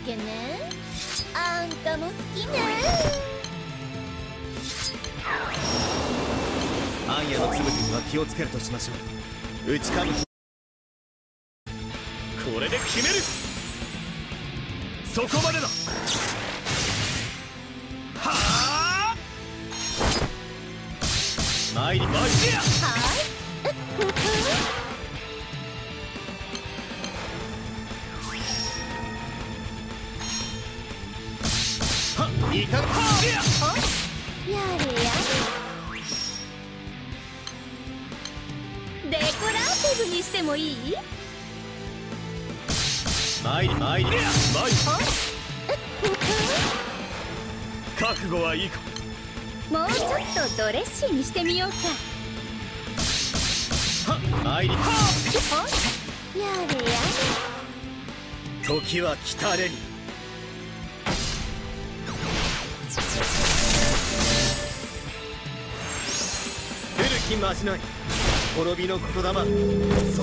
けね。あんたも好きね。 アンヤのつぶてには気をつけるとしましょう。打ちかぶとこれで決める。そこまでだ。はあ参りまいりや。 はいいかんはやれやれ。デコラーティブにしてもいい？ 参りまいりや。参り覚悟はいいか。 もうちょっとドレッシーにしてみようか。 参りやれやれ。 時は来たれに。古きまじない滅びの言霊、その身に刻む。ウン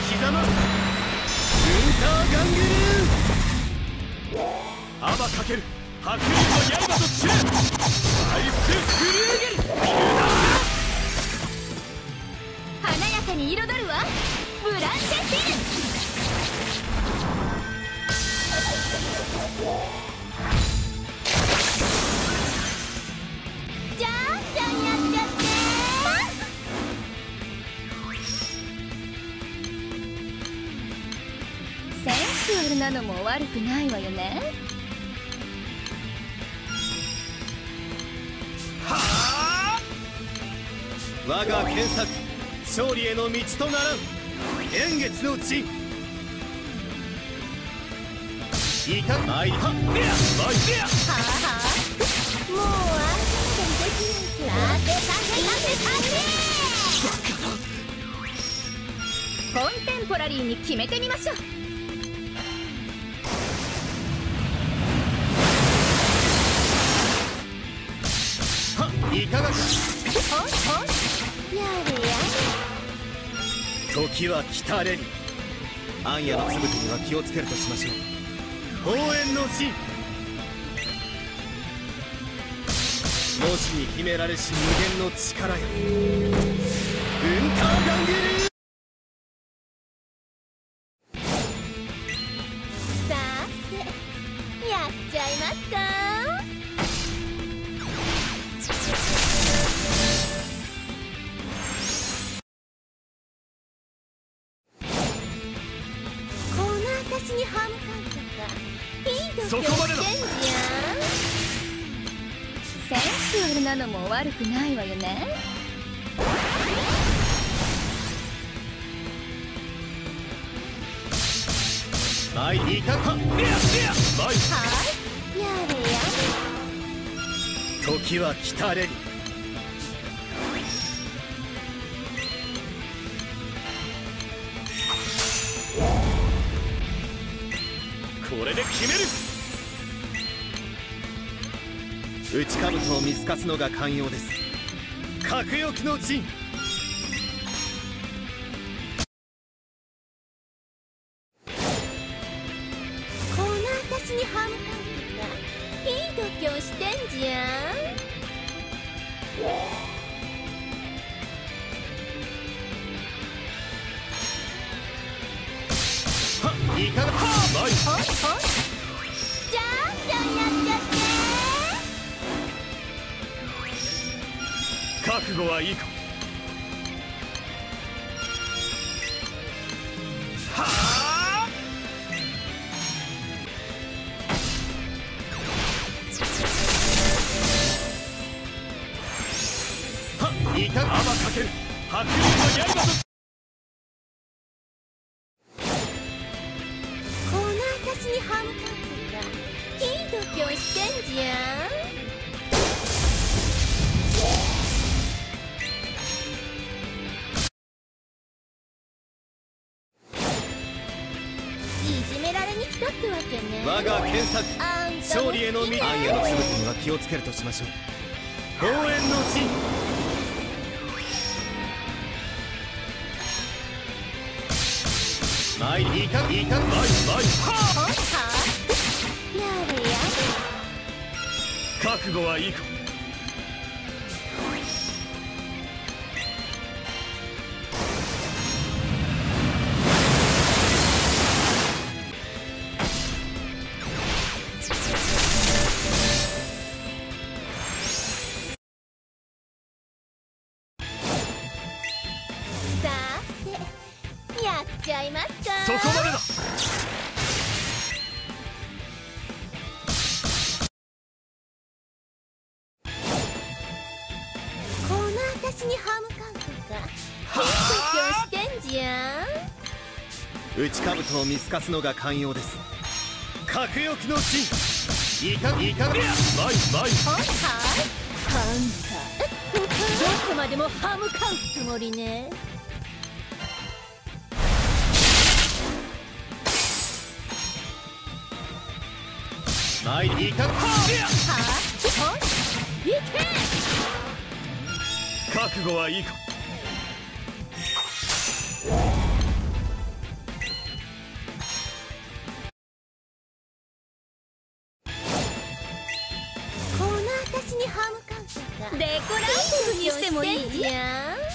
ターガングルー。アバかける白龍の刃と散る。アイスフルーゲル。 華やかに彩るわ。ブランシェフィル。じゃんじゃんやっちゃって。センスアルなのも悪くないわよね。 はあ我が検索勝利への道とならん円月の陣。いかん参りはっでや参りでや。 はあもうあんたにできないさてさてさて。コンテンポラリーに決めてみましょう。 いかがか。 やれや時は来たれに。アンヤのつぶてには気をつけるとしましょう。応援の陣。文字に秘められし無限の力よ。ウンターガングルー。 さてやっちゃいますか。この私に歯向かうとかいい度胸してんじゃん。センスアルなのも悪くないわよね。 参りいかんはっでやでや参り。 はいやれや時は来たれに。これで決める。内兜を見透かすのが肝要です。核翼の陣。 この私に歯向かうとかいい度胸してんじゃん。 いかがは参り。 じゃんじゃんやっちゃって。 覚悟はいいか。はあいかがアバかける白龍の刃と。 この私に歯向かうとかいい度胸してんじゃん。いじめられに来たってわけね。 我が検索あんたも勝利への道。アンヤのつぶてには気をつけるとしましょう。応援の陣。参りいかんいかん参り参り。ははやれやれ。 覚悟はいいか。 さてやっちゃいますか。 そこまでだ。 この私に歯向かうとか変な度胸してんじゃん。 内兜を見透かすのが寛容です。核翼の陣、いかが前前。 はいはい。あんたどこまでも歯向かうつもりね。 参りいかがはあ、いけ。 覚悟はいいか。 この私に歯向かうとかデコラーティブにしてもいいじゃん。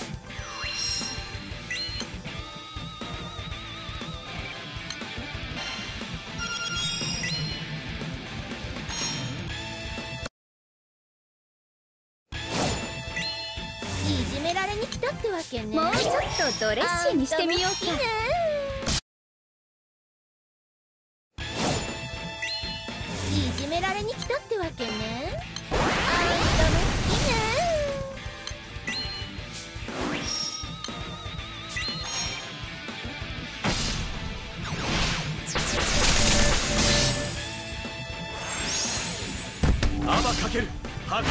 いじめられに来たってわけね。もうちょっとドレッシーにしてみようか。いじめられに来たってわけね。あんたも好きね。 アバかける白。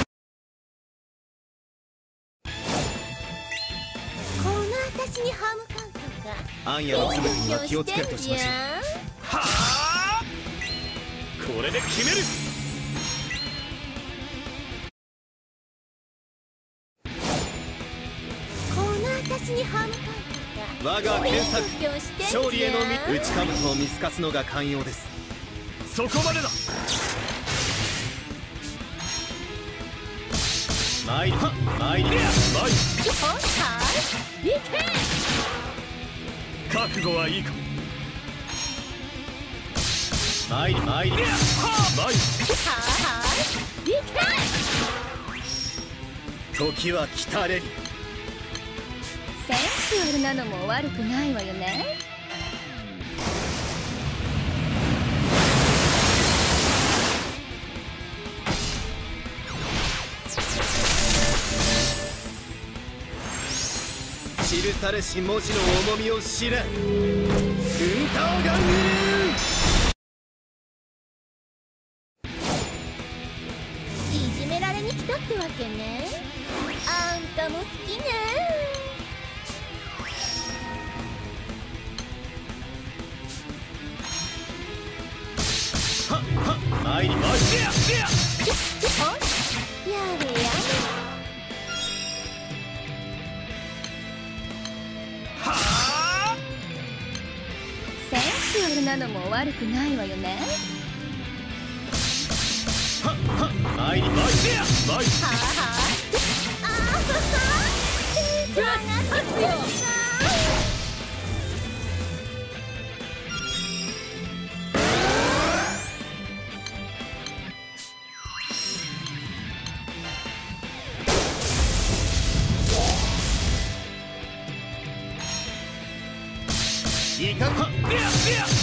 この私に歯向かうとかアンヤのつぶには気をつけるとしましょう。 はあ、これで決める。 この私に歯向かうとか我が検索、 勉強してんじゃん。 勝利への内兜を見透かすのが寛容です。 そこまでだ。 参り参り前。 はいいけ。 覚悟はいいか。 参り参り前。 はいいけ。 時は来たれり。 センスワルなのも悪くないわよね。 記されし文字の重みを知れ。ウンタオガングルいじめられに来たってわけね。あんたも好きね。 はっはっ参り参り。 やれやれ。 はあ、 センスワルなのも悪くないわよね。 はっはっ参り参り。 はあはあ。ああ、センス上がってるな。 いかがやれや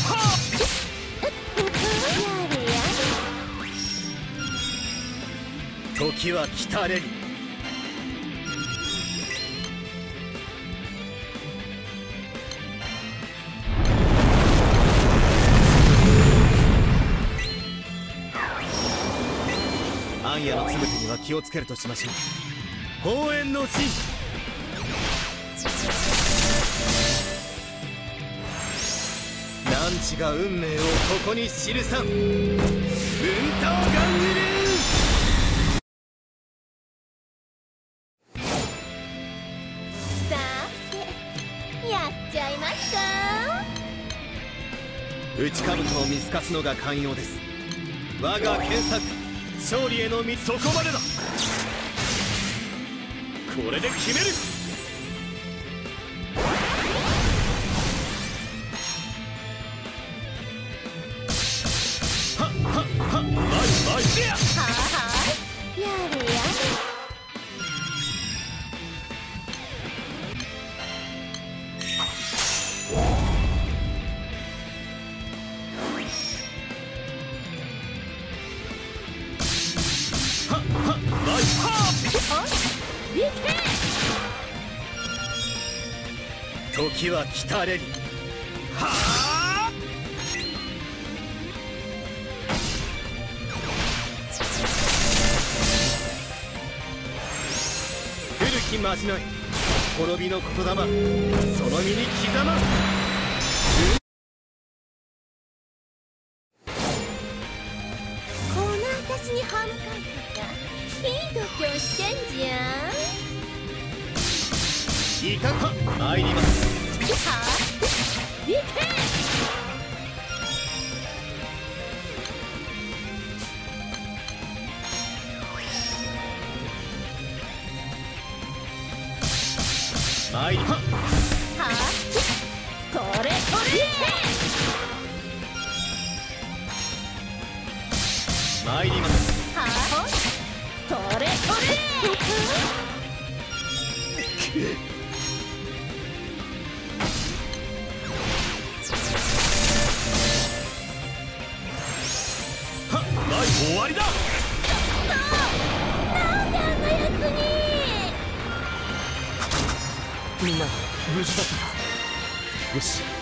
れ。 時は来たれり。アンヤのつぶてには気をつけるとしましょう。応援の陣、何地が運命をここに記さん。ウンタオガングルさてやっちゃいますか。 内兜を見透かすのが寛容です。 我が検索勝利への道。 そこまでだ。これで決める。はっはっはっ、バイバイでや。 はあやれやれ。 時は来たれり。 はあ。 古きまじない滅びの言霊、その身に刻まん。 この私に歯向かうとかいい度胸してんじゃん。 いかか参ります。 はあいけ。 参りははあそれそれ。 参ります。 はあそれそれ。 はっ、終わりだ。 なんであんなやつに。 みんな無事だったか。よし。